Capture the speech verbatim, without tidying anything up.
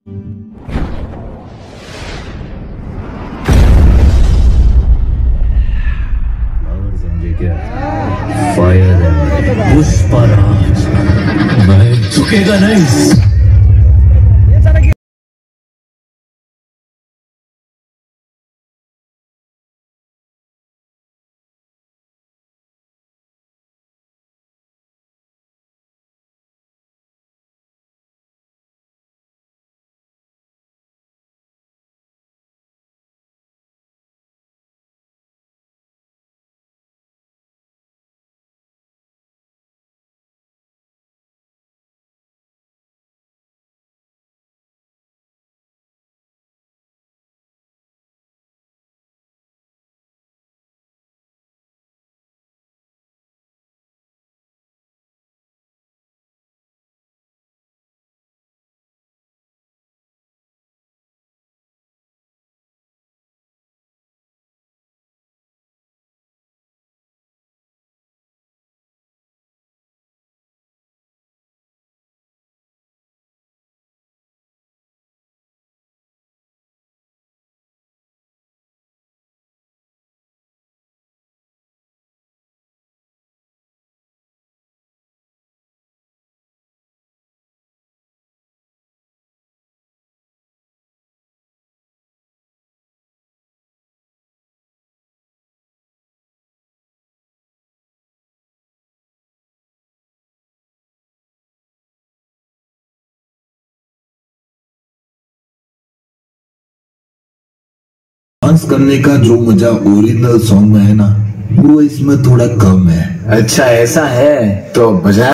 समझे क्या? फायर है पुष्पराज, मैं झुकेगा नहीं। डांस करने का जो मजा ओरिजिनल सॉन्ग में है ना, वो इसमें थोड़ा कम है। अच्छा ऐसा है तो बजा।